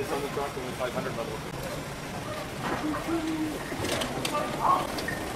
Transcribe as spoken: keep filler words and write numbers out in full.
this on the truck and the five hundred level.